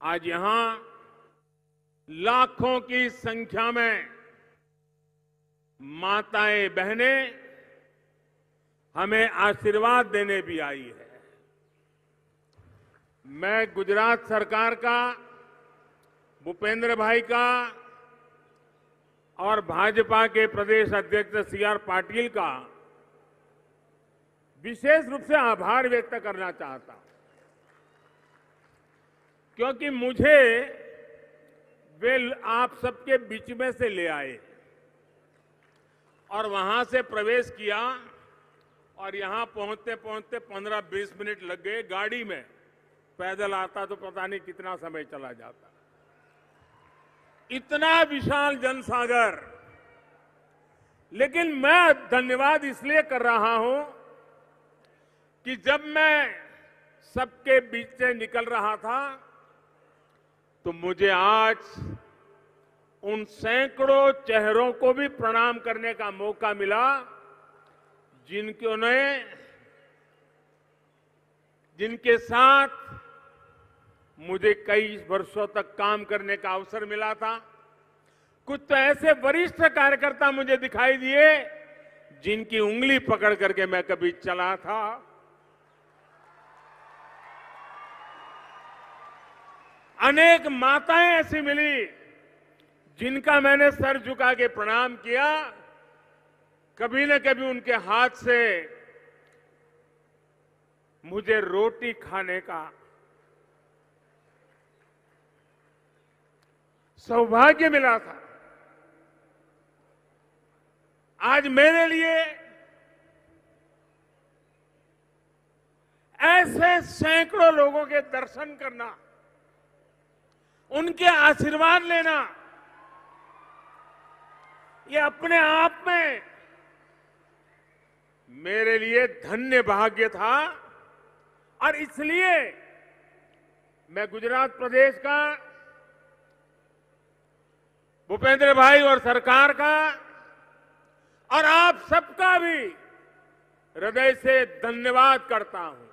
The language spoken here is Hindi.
आज यहां लाखों की संख्या में माताएं बहनें हमें आशीर्वाद देने भी आई है। मैं गुजरात सरकार का, भूपेंद्र भाई का और भाजपा के प्रदेश अध्यक्ष सी.आर. पाटिल का विशेष रूप से आभार व्यक्त करना चाहता हूं, क्योंकि मुझे वे आप सबके बीच में से ले आए और वहां से प्रवेश किया और यहां पहुंचते पहुंचते 15-20 मिनट लग गए। गाड़ी में पैदल आता तो पता नहीं कितना समय चला जाता। इतना विशाल जनसागर। लेकिन मैं धन्यवाद इसलिए कर रहा हूं कि जब मैं सबके बीच से निकल रहा था तो मुझे आज उन सैकड़ों चेहरों को भी प्रणाम करने का मौका मिला जिनके साथ मुझे कई वर्षों तक काम करने का अवसर मिला था। कुछ तो ऐसे वरिष्ठ कार्यकर्ता मुझे दिखाई दिए जिनकी उंगली पकड़ करके मैं कभी चला था। अनेक माताएं ऐसी मिली जिनका मैंने सर झुका के प्रणाम किया। कभी न कभी उनके हाथ से मुझे रोटी खाने का सौभाग्य मिला था। आज मेरे लिए ऐसे सैकड़ों लोगों के दर्शन करना, उनके आशीर्वाद लेना, ये अपने आप में मेरे लिए धन्य भाग्य था। और इसलिए मैं गुजरात प्रदेश का, भूपेंद्र भाई और सरकार का और आप सबका भी हृदय से धन्यवाद करता हूं।